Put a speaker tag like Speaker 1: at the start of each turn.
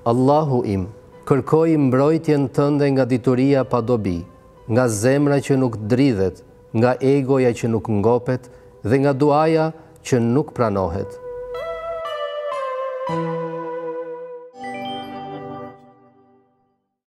Speaker 1: Allahu im, kërkoj mbrojtjen tënde nga dituria pa dobi, nga zemra që nuk dridhet, nga egoja që nuk ngopet dhe nga duaja që nuk pranohet.